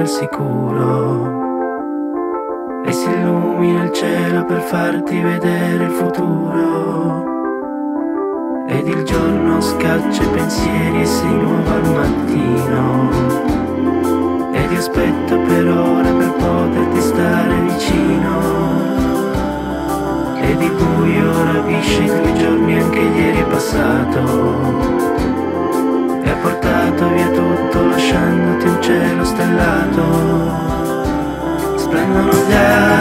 sicuro e si illumina il cielo per farti vedere il futuro. Ed il giorno scaccia i pensieri e si muove al mattino. Ed io aspetto per ore per poterti stare vicino. Ed il buio rapisce i tuoi giorni, anche ieri è passato. E ha portato via tutto lasciandoti un cielo stellato. Splendono gli